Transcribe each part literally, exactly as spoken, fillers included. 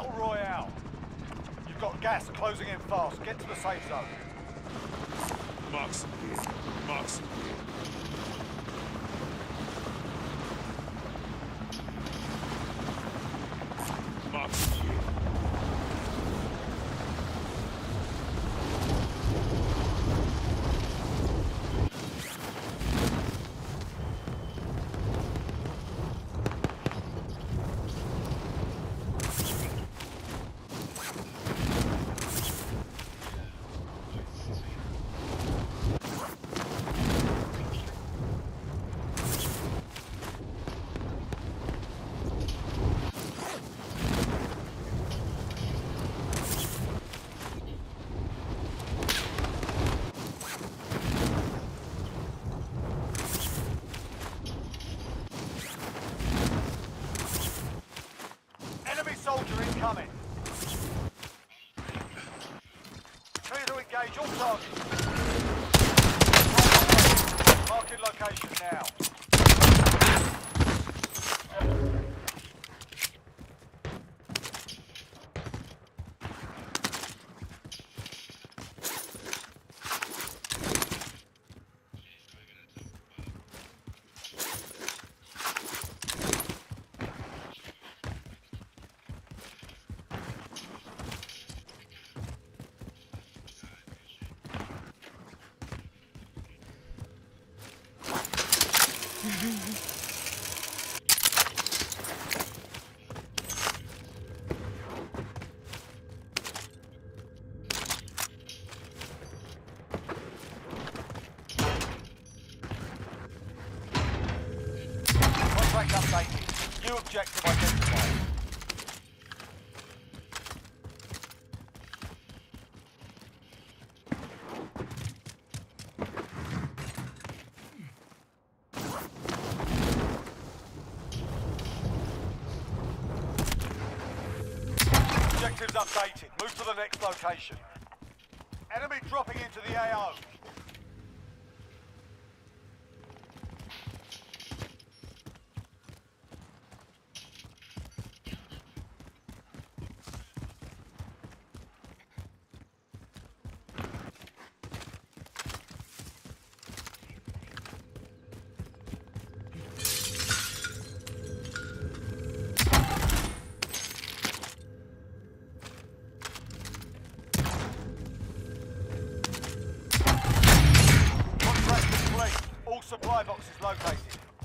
Battle Royale. You've got gas closing in fast. Get to the safe zone. Marks. Marks. Marks. Soldier incoming. Clear to engage all targets. Marking location now. Contract updated. New objective identified. Objectives updated. Move to the next location. Enemy dropping into the A O. Supply box is located.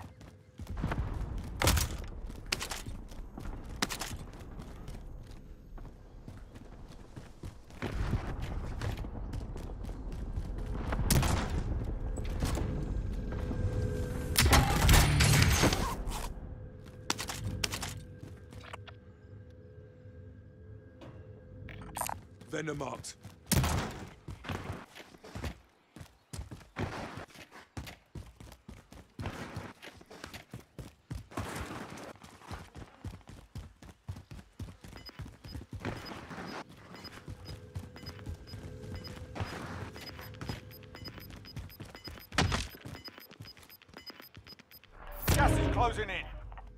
Vendor marked. Gas is closing in.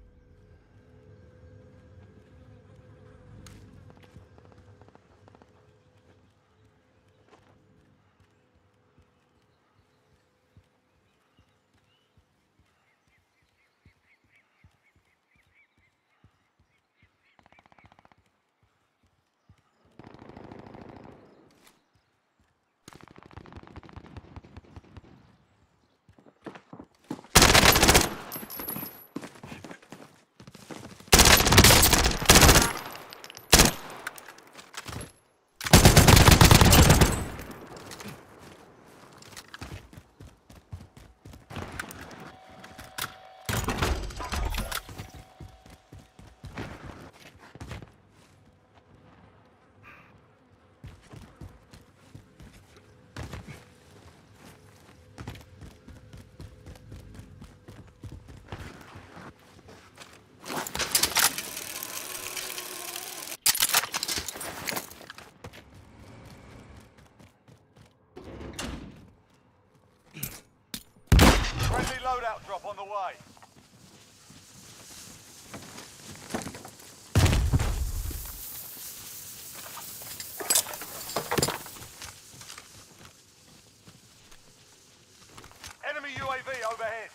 Friendly loadout drop on the way. U A V overhead.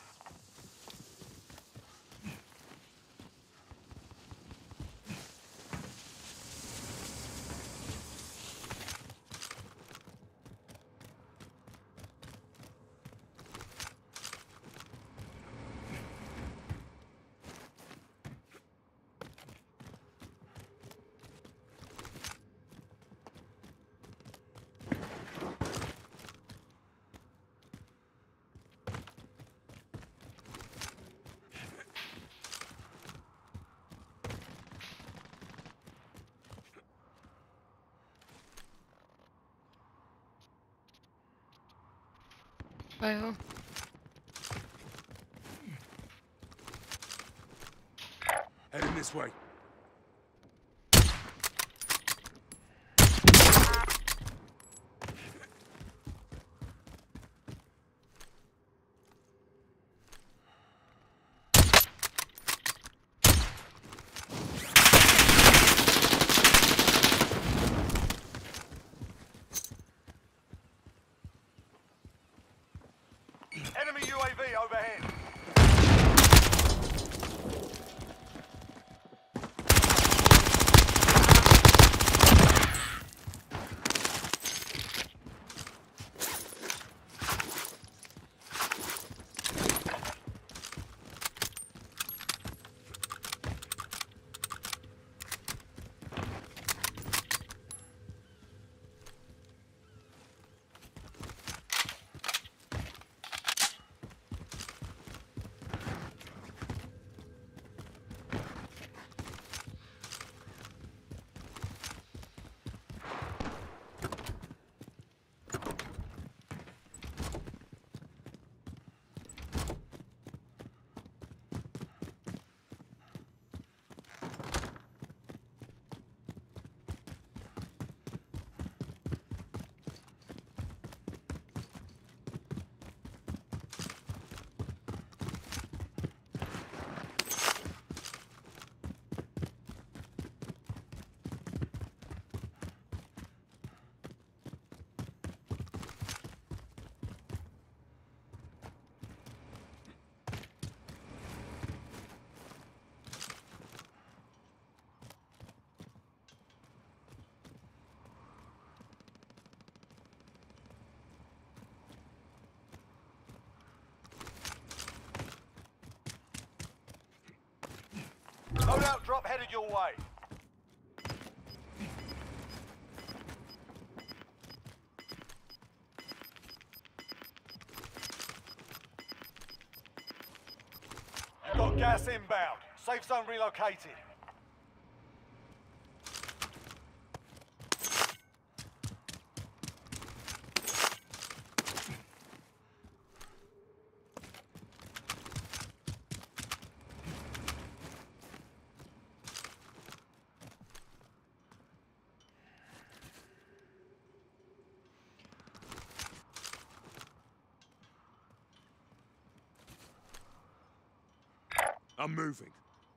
Well, Heading this way. Enemy U A V overhead. Loadout drop headed your way. You've got gas inbound. Safe zone relocated. I'm moving.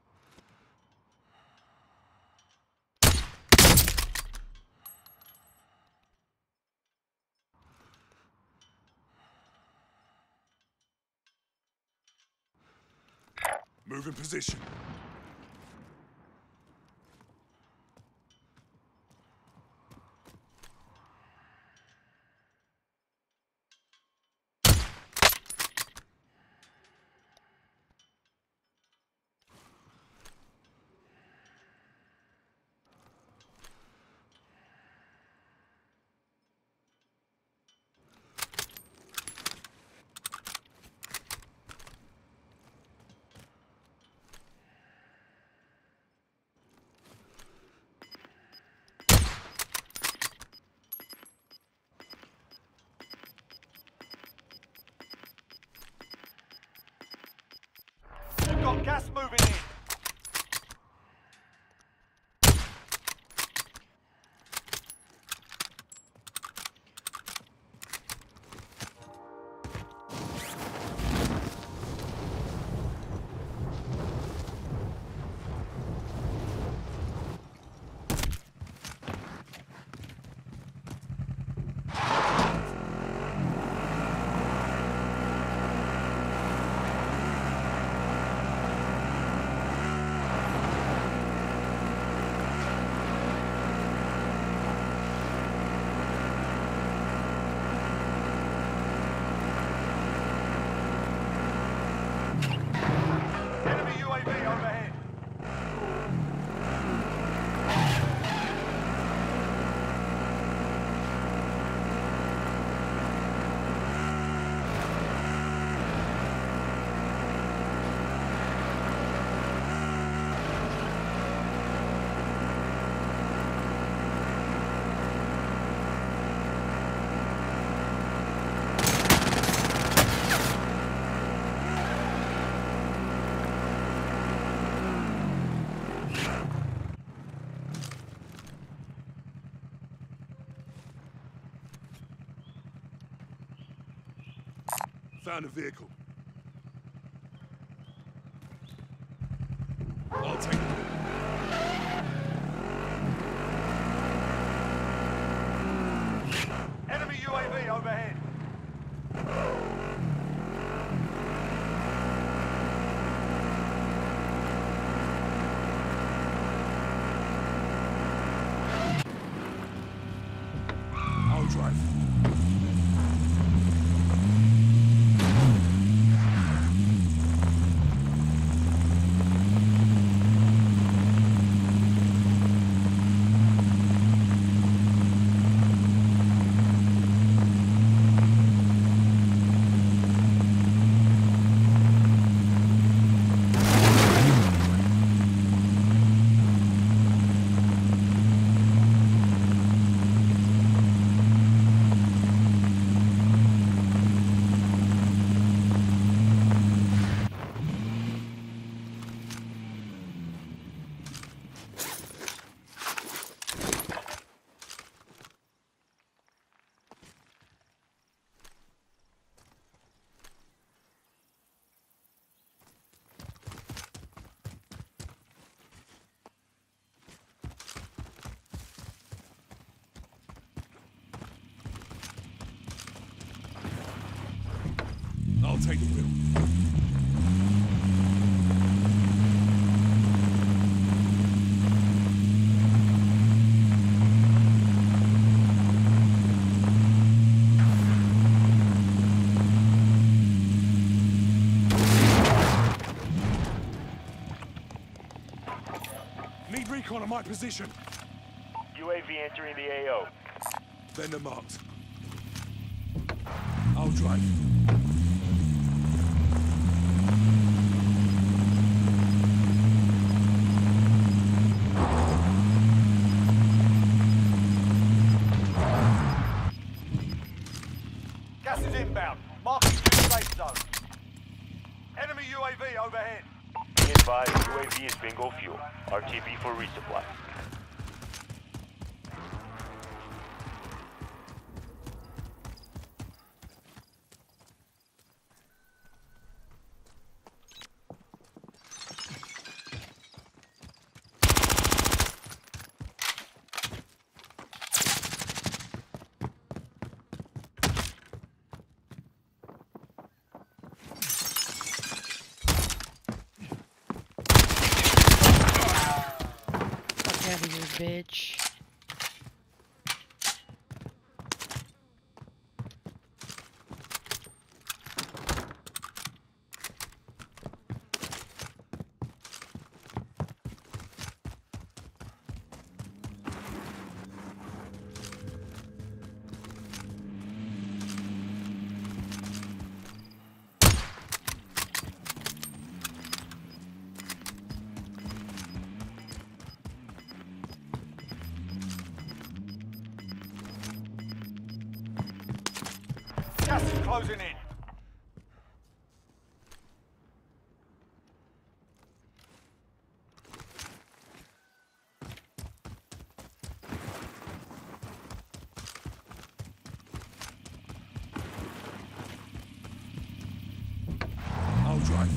Move in position. You've got gas moving in. Found a vehicle. I'll take it. Enemy U A V overhead. I'll drive. I'll take the wheel. Need recon on my position. U A V entering the A O. Vendor marked. I'll drive. Gas is inbound. Marking new safe zone. Enemy U A V overhead. Be advised, U A V is bingo fuel. R T B for resupply. Fuck out of here, bitch. Gas is closing in. I'll drive.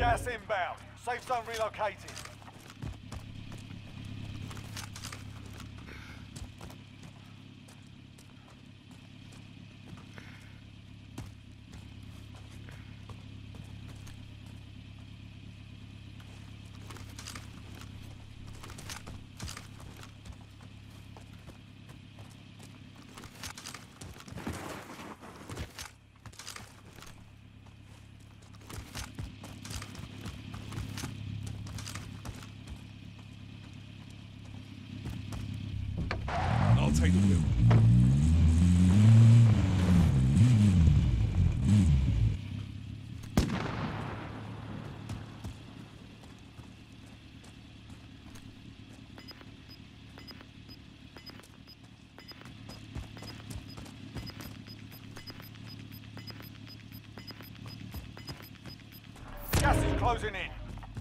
Gas inbound. Safe zone relocated. I'll take the wheel. Gas is closing in.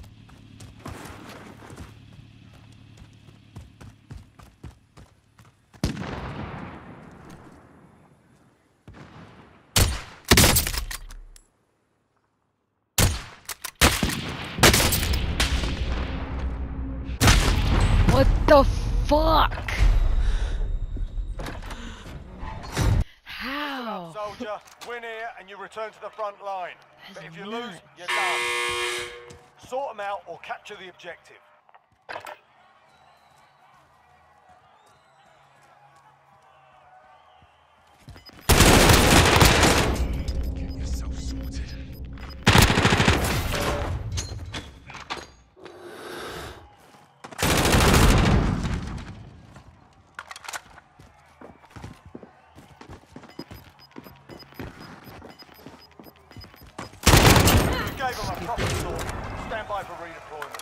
What the fuck? How? Soldier, win here and you return to the front line. That's But if you nuts. lose, you're done. Sort them out or capture the objective. Get yourself sorted. You gave them a proper sword. Stand by for redeployment.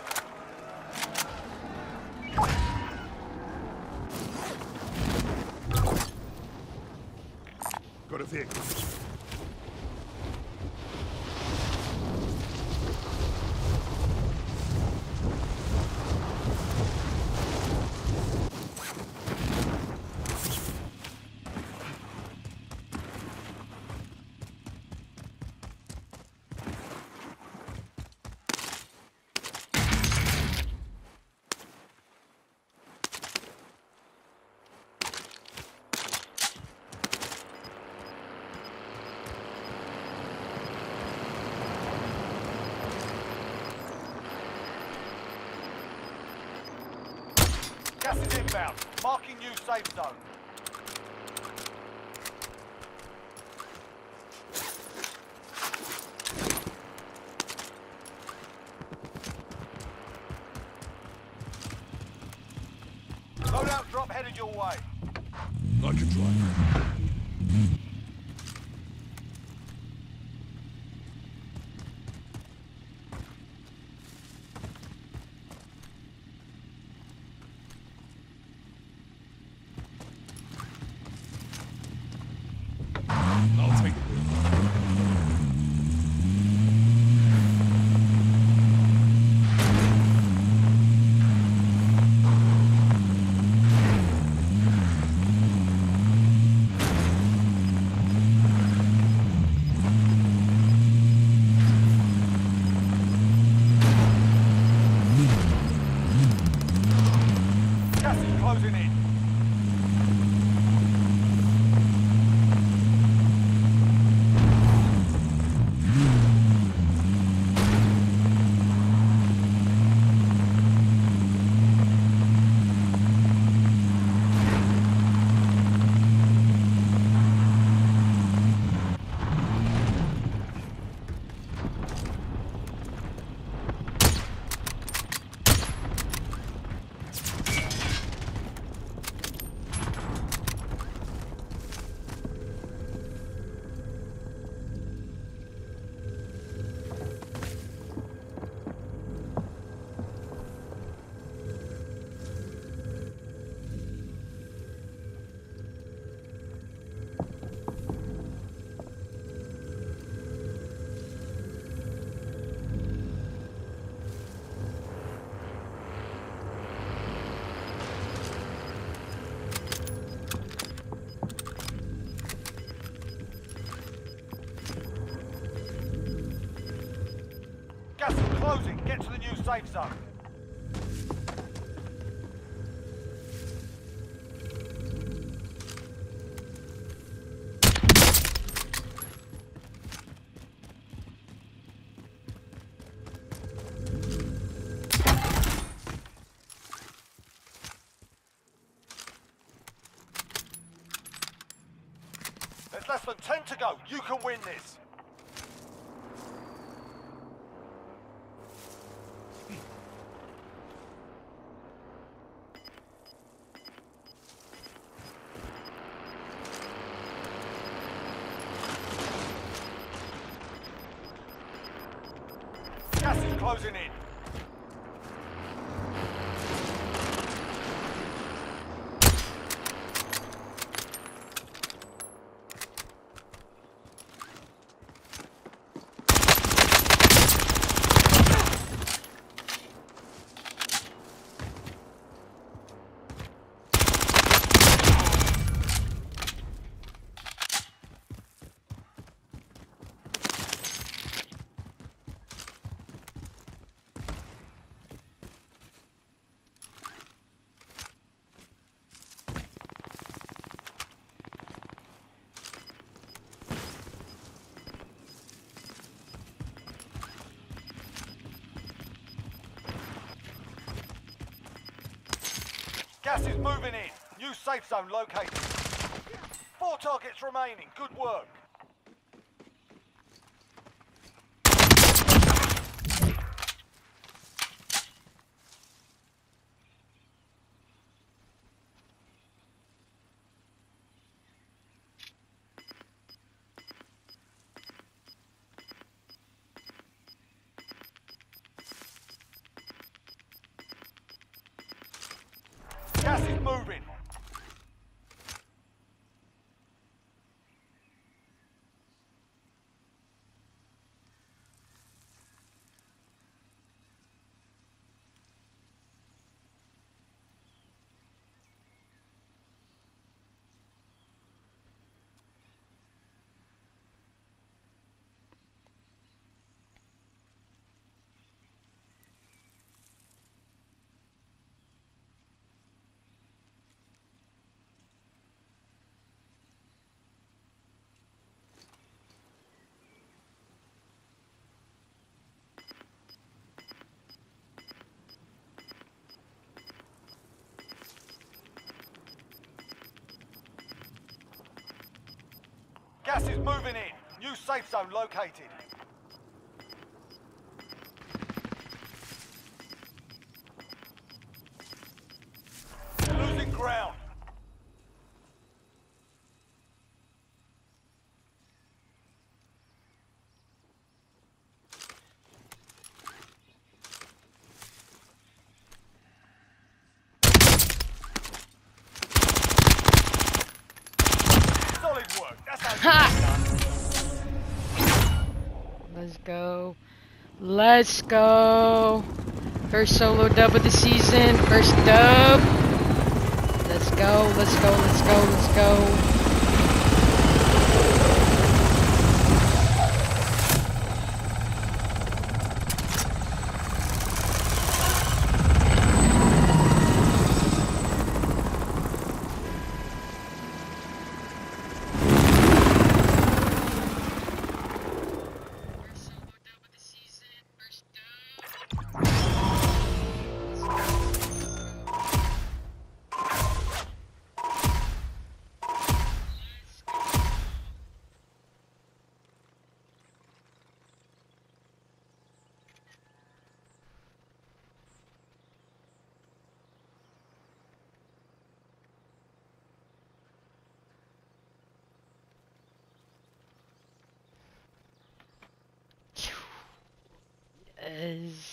Got a vehicle. Gas is inbound. Marking new safe zone. Loadout drop headed your way. I can drive. I'll take the wheel. closing. Get to the new safe zone. There's less than ten to go. You can win this. Gas is closing in. Gas is moving in. New safe zone located. Four targets remaining. Good work. Gas is moving. Gas is moving in. New safe zone located. Losing ground. Solid work. That's how Ha! Let's go. Let's go. First solo dub of the season. First dub. Let's go. Let's go. Let's go. Let's go. Is